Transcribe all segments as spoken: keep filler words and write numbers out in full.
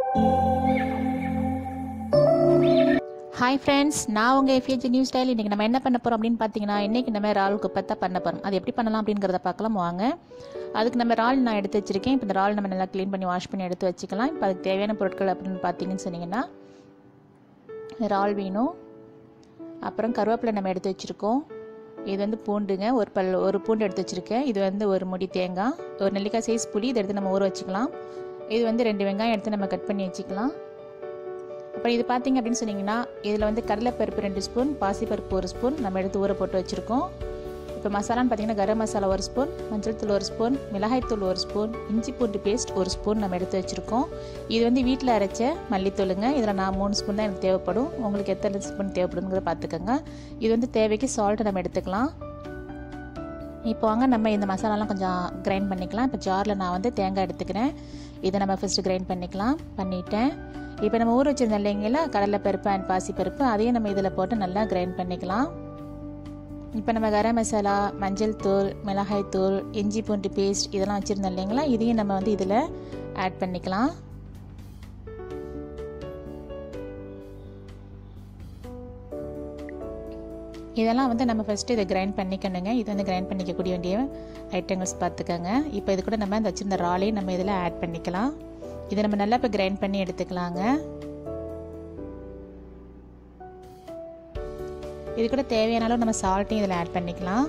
Hi friends, நான் உங்க F A J new style. இன்னைக்கு நம்ம என்ன பண்ண போறோம் அப்படினு பாத்தீங்கன்னா, இன்னைக்கு நம்ம இறால் குப்பத்தா பண்ண போறோம். அது எப்படி பண்ணலாம் அப்படிங்கறத பார்க்கலாம் வாங்க. அதுக்கு நம்ம இறால் நான் எடுத்து வச்சிருக்கேன். இப்போ இந்த இறால் நம்ம நல்லா க்ளீன் பண்ணி வாஷ் பண்ணி எடுத்து வச்சுக்கலாம். இப்போ அதுக்கு தேவையான பொருட்கள் அப்படினு பாத்தீங்கன்னு சொன்னீங்கன்னா, இறால் வேணும். அப்புறம் கருவேப்பிலை நம்ம எடுத்து வச்சிருக்கோம். இது வந்து பூண்டுங்க, ஒரு பல் ஒரு பூண்டு எடுத்து வச்சிருக்கேன். இது வந்து ஒரு முடி தேங்காய், ஒரு நெல்லிக்காய் சைஸ் புளி இதை எடுத்து நம்ம ஊற வச்சுக்கலாம். இது வந்து ரெண்டு வெங்காயம் எடுத்து நம்ம கட் பண்ணி வச்சுக்கலாம். அப்புறம் இது பார்த்தீங்க அப்படின்னு சொன்னீங்கன்னா, இதில் வந்து கடலைப்பருப்பு ரெண்டு ஸ்பூன், பாசிப்பருப்பு ஒரு ஸ்பூன் நம்ம எடுத்து ஊற போட்டு வச்சுருக்கோம். இப்போ மசாலான்னு பார்த்தீங்கன்னா, கரம் மசாலா ஒரு ஸ்பூன், மஞ்சள் தூள் ஒரு ஸ்பூன், மிளகாய் தூள் ஒரு ஸ்பூன், இஞ்சி பூண்டு பேஸ்ட் ஒரு ஸ்பூன் நம்ம எடுத்து வச்சுருக்கோம். இது வந்து வீட்டில் அரைச்ச மல்லித்தூளுங்க. இதில் நான் மூணு ஸ்பூன் தான் எனக்கு தேவைப்படும். உங்களுக்கு எத்தனை ஸ்பூன் தேவைப்படுங்கிறத பார்த்துக்கோங்க. இது வந்து தேவைக்கு சால்ட்டு நம்ம எடுத்துக்கலாம். இப்போ வாங்க நம்ம இந்த மசாலாலாம் கொஞ்சம் கிரைண்ட் பண்ணிக்கலாம். இப்போ ஜாரில் நான் வந்து தேங்காய் எடுத்துக்கிறேன். இதை நம்ம ஃபஸ்ட்டு கிரைண்ட் பண்ணிக்கலாம். பண்ணிவிட்டேன். இப்போ நம்ம ஊற வச்சுருந்தோம் இல்லைங்களா, கடலைப்பருப்பு அண்ட் பாசிப்பருப்பு, அதையும் நம்ம இதில் போட்டு நல்லா கிரைண்ட் பண்ணிக்கலாம். இப்போ நம்ம கரம் மசாலா, மஞ்சள் தூள், மிளகாய் தூள், இஞ்சி பூண்டு பேஸ்ட் இதெல்லாம் வச்சுருந்தோம் இல்லைங்களா, இதையும் நம்ம வந்து இதில் ஆட் பண்ணிக்கலாம். இதெல்லாம் வந்து நம்ம ஃபஸ்ட்டு இதை கிரைண்ட் பண்ணிக்கணுங்க. இது வந்து கிரைண்ட் பண்ணிக்கக்கூடிய வேண்டிய ஐட்டங்கள்ஸ் பார்த்துக்கோங்க. இப்போ இது கூட நம்ம இந்த வச்சுருந்த இறாலையும் நம்ம இதில் ஆட் பண்ணிக்கலாம். இதை நம்ம நல்லா இப்போ கிரைண்ட் பண்ணி எடுத்துக்கலாங்க. இது கூட தேவையான அளவு நம்ம சால்ட்டையும் இதில் ஆட் பண்ணிக்கலாம்.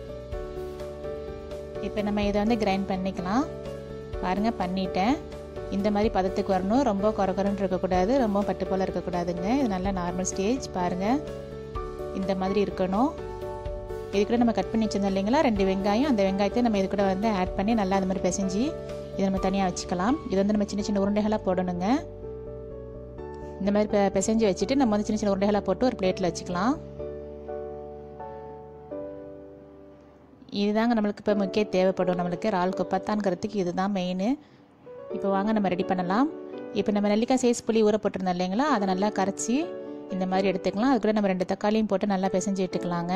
இப்போ நம்ம இதை வந்து கிரைண்ட் பண்ணிக்கலாம். பாருங்கள், பண்ணிட்டேன். இந்த மாதிரி பதத்துக்கு வரணும். ரொம்ப குறகுறன்னு இருக்கக்கூடாது, ரொம்ப பட்டு போல் இருக்கக்கூடாதுங்க. இது நல்ல நார்மல் ஸ்டேஜ். பாருங்கள், இந்த மாதிரி இருக்கணும். இது கூட நம்ம கட் பண்ணி வச்சிருந்தோம் இல்லைங்களா, ரெண்டு வெங்காயம், அந்த வெங்காயத்தை நம்ம இது கூட வந்து ஆட் பண்ணி நல்லா அது மாதிரி பிசைஞ்சு இதை நம்ம தனியாக வச்சுக்கலாம். இது வந்து நம்ம சின்ன சின்ன உருண்டைகளாக போடணுங்க. இந்த மாதிரி பிசைஞ்சு வச்சுட்டு நம்ம வந்து சின்ன சின்ன உருண்டைகளாக போட்டு ஒரு பிளேட்டில் வச்சுக்கலாம். இதுதாங்க நம்மளுக்கு இப்போ முக்கிய தேவைப்படும். நம்மளுக்கு இறால் குப்பத்தான்ங்கிறதுக்கு இதுதான் மெயின். இப்போ வாங்க நம்ம ரெடி பண்ணலாம். இப்போ நம்ம நெல்லிக்காய் சைஸ் புளி ஊற போட்டிருந்தோம் இல்லைங்களா, அதை நல்லா கரைச்சி இந்த மாதிரி எடுத்துக்கலாம். அது கூட நம்ம ரெண்டு தக்காளியும் போட்டு நல்லா பிசைஞ்சு எடுத்துக்கலாங்க.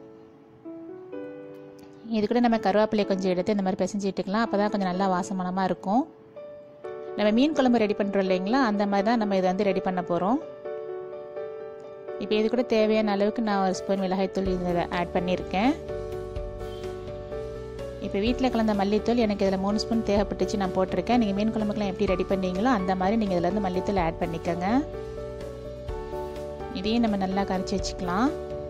இது கூட நம்ம கருவேப்பிலையை கொஞ்சம் எடுத்து இந்த மாதிரி பிசைஞ்சு எடுத்துக்கலாம். அப்போ தான் கொஞ்சம் நல்லா வாசமானமாக இருக்கும். நம்ம மீன் குழம்பு ரெடி பண்ணுறோம் இல்லைங்களா, அந்த மாதிரி தான் நம்ம இதை வந்து ரெடி பண்ண போகிறோம். இப்போ இது கூட தேவையான அளவுக்கு நான் ஒரு ஸ்பூன் மிளகாய்த்தூள் இதில் ஆட் பண்ணியிருக்கேன். இப்போ வீட்டில் கலந்த மல்லித்தூள் எனக்கு இதில் மூணு ஸ்பூன் தேவைப்பட்டுச்சு, நான் போட்டிருக்கேன். நீங்கள் மீன் குழம்புக்கெலாம் எப்படி ரெடி பண்ணீங்களோ அந்த மாதிரி நீங்கள் இதில் வந்து மல்லித்தூள் ஆட் பண்ணிக்கோங்க. இதையும் நம்ம நல்லா கரைச்சி வச்சுக்கலாம்.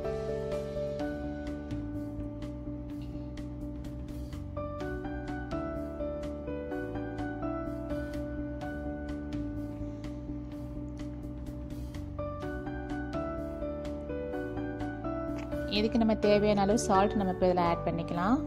இதுக்கு நம்ம தேவையான அளவு சால்ட் நம்ம இப்போ இதில் ஆட் பண்ணிக்கலாம்.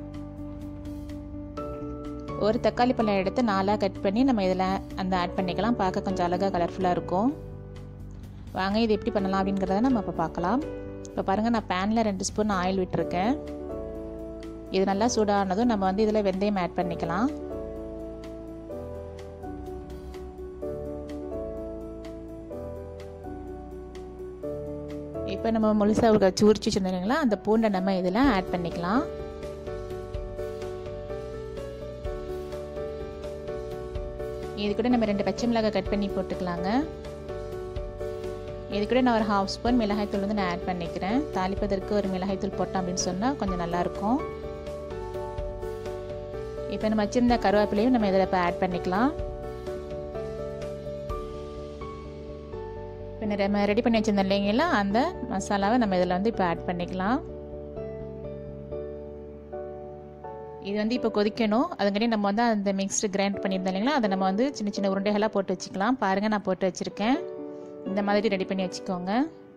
ஒரு தக்காளி பழம் எடுத்து நாலாக கட் பண்ணி நம்ம இதில் அந்த ஆட் பண்ணிக்கலாம். பார்க்க கொஞ்சம் அழகாக கலர்ஃபுல்லாக இருக்கும். வாங்க இது எப்படி பண்ணலாம் அப்படிங்கிறத நம்ம இப்போ பார்க்கலாம். இப்போ பாருங்கள், நான் பேனில் ரெண்டு ஸ்பூன் ஆயில் விட்டுருக்கேன். இது நல்லா சூடானதும் நம்ம வந்து இதில் வெந்தயம் ஆட் பண்ணிக்கலாம். இப்போ நம்ம முழுசாக சூரிச்சு வச்சுருந்தீங்களா, அந்த பூண்டை நம்ம இதில் ஆட் பண்ணிக்கலாம். இது கூட நம்ம ரெண்டு பச்சை மிளகாய் கட் பண்ணி போட்டுக்கலாங்க. இது கூட நான் ஒரு ஹாஃப் ஸ்பூன் மிளகாய்த்தூள் வந்து நான் ஆட் பண்ணிக்கிறேன். தாளிப்பதற்கு ஒரு மிளகாய்த்தூள் போட்டோம் அப்படின்னு சொன்னால் கொஞ்சம் நல்லாயிருக்கும். இப்போ நம்ம வச்சுருந்த கருவேப்பிலையும் நம்ம இதில் இப்போ ஆட் பண்ணிக்கலாம். இப்போ நம்ம ரெடி பண்ணி வச்சுருந்தோம் இல்லைங்களா, அந்த மசாலாவை நம்ம இதில் வந்து இப்போ ஆட் பண்ணிக்கலாம். இது வந்து இப்போ கொதிக்கணும். அதுங்காட்டி நம்ம வந்து அந்த மிக்ஸ்டு கிரைண்ட் பண்ணியிருந்தோம் இல்லைங்களா, அதை நம்ம வந்து சின்ன சின்ன உருண்டைகளாக போட்டு வச்சுக்கலாம். பாருங்கள், நான் போட்டு வச்சுருக்கேன். இந்த மாதிரி ரெடி பண்ணி வச்சுக்கோங்க.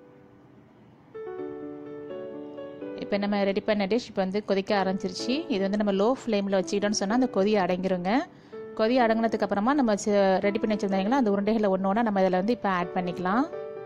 இப்போ நம்ம ரெடி பண்ண டிஷ் இப்போ வந்து கொதிக்க ஆரம்பிச்சிருச்சு. இது வந்து நம்ம லோ ஃப்ளேமில் வச்சுக்கிட்டோன்னு சொன்னால் அந்த கொதி அடங்கிருங்க. கொதி அடங்கினதுக்கு அப்புறமா நம்ம ரெடி பண்ணி வச்சுருந்தீங்களா, அந்த உருண்டைகளை ஒன்று ஒன்றா நம்ம இதில் வந்து இப்போ ஆட் பண்ணிக்கலாம்.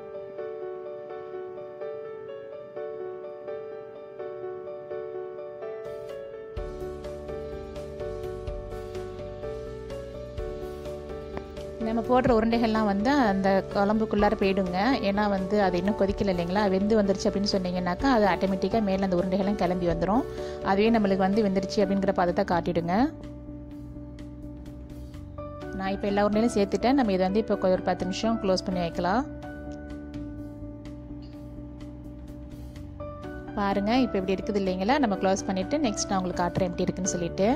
நம்ம போடுற உருண்டைகள்லாம் வந்து அந்த குழம்புக்குள்ளார போயிடுங்க. ஏன்னா வந்து அது இன்னும் கொதிக்கல இல்லைங்களா, வெந்து வந்துருச்சு அப்படின்னு சொன்னீங்கன்னாக்கா அது ஆட்டோமேட்டிக்காக மேலே அந்த உருண்டைகள்லாம் கிளம்பி வந்துடும். அதுவே நம்மளுக்கு வந்து வெந்துருச்சு அப்படிங்கிற பதத்தை காட்டிடுங்க. நான் இப்போ எல்லா உருண்டையிலும் சேர்த்துட்டேன். நம்ம இதை வந்து இப்போ ஒரு பத்து நிமிஷம் க்ளோஸ் பண்ணி வைக்கலாம். பாருங்கள் இப்போ இப்படி இருக்குது இல்லைங்களா. நம்ம க்ளோஸ் பண்ணிவிட்டு நெக்ஸ்ட் நான் உங்களுக்கு காட்டுறேன் எப்படி இருக்குன்னு சொல்லிட்டு.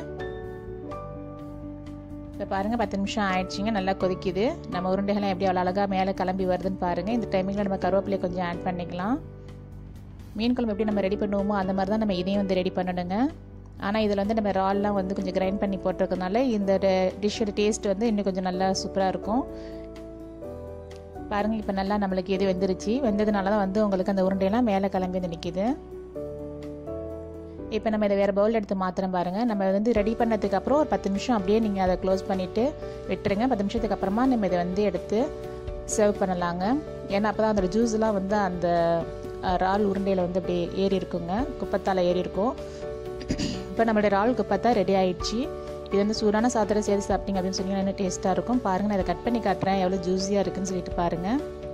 இப்போ பாருங்கள் பத்து நிமிஷம் ஆயிடுச்சிங்க. நல்லா கொதிக்குது. நம்ம உருண்டைகள்லாம் எப்படி அவ்வளோ அழகாக மேலே கிளம்பி வருதுன்னு பாருங்கள். இந்த டைமிங்கில் நம்ம கருவேப்பிலையை கொஞ்சம் ஆட் பண்ணிக்கலாம். மீன் குழம்பு எப்படி நம்ம ரெடி பண்ணுவோமோ அந்த மாதிரி தான் நம்ம இதையும் வந்து ரெடி பண்ணணுங்க. ஆனால் இதில் வந்து நம்ம இறால்லாம் வந்து கொஞ்சம் கிரைண்ட் பண்ணி போட்டிருக்கனால இந்த டிஷ்ஷோட டேஸ்ட் வந்து இன்னும் கொஞ்சம் நல்லா சூப்பராக இருக்கும். பாருங்கள் இப்போ நல்லா நம்மளுக்கு எது வெந்துருச்சு. வெந்ததுனால தான் வந்து உங்களுக்கு அந்த உருண்டையெல்லாம் மேலே கிளம்பி வந்து நிற்கிது. இப்போ நம்ம இதை வேறு பவுல் எடுத்து மாத்திரம் பாருங்கள். நம்ம வந்து ரெடி பண்ணதுக்கு அப்புறம் ஒரு பத்து நிமிஷம் அப்படியே நீங்கள் அதை க்ளோஸ் பண்ணிவிட்டு விட்டுருங்க. பத்து நிமிஷத்துக்கு அப்புறமா நம்ம இதை வந்து எடுத்து சர்வ் பண்ணலாங்க. ஏன்னா அப்போ தான் அந்த ஜூஸ்லாம் வந்து அந்த இறால் உருண்டையில் வந்து அப்படியே ஏறி இருக்குங்க, குப்பத்தால் ஏறி இருக்கும். இப்போ நம்மளுடைய இறால் குப்பத்தா ரெடி ஆகிடுச்சு. இது வந்து சூடான சாதத்தில் சேர்த்து சாப்பிட்டீங்க அப்படின்னு சொன்னீங்கன்னா இன்னும் டேஸ்ட்டாக இருக்கும். பாருங்கள் நான் இதை கட் பண்ணி காட்டுறேன் எவ்வளோ ஜூஸியாக இருக்குன்னு சொல்லிட்டு பாருங்கள்.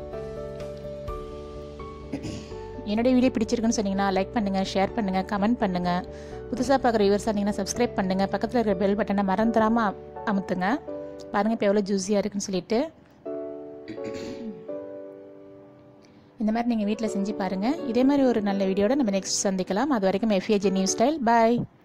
என்னுடைய வீடியோ பிடிச்சிருக்குன்னு சொன்னீங்கன்னா லைக் பண்ணுங்கள், ஷேர் பண்ணுங்கள், கமெண்ட் பண்ணுங்கள். புதுசாக பார்க்குற வியூவர்ஸாக இருந்தீங்கன்னா சப்ஸ்கிரைப் பண்ணுங்கள். பக்கத்தில் இருக்கிற பெல் பட்டனை மறந்துடாமல் அமுத்துங்க. பாருங்கள் இப்போ எவ்வளோ ஜூஸியாக இருக்குன்னு சொல்லிட்டு. இந்த மாதிரி நீங்கள் வீட்டில் செஞ்சு பாருங்கள். இதே மாதிரி ஒரு நல்ல வீடியோட நம்ம நெக்ஸ்ட் சந்திக்கலாம். அது வரைக்கும் F A J news style. Bye.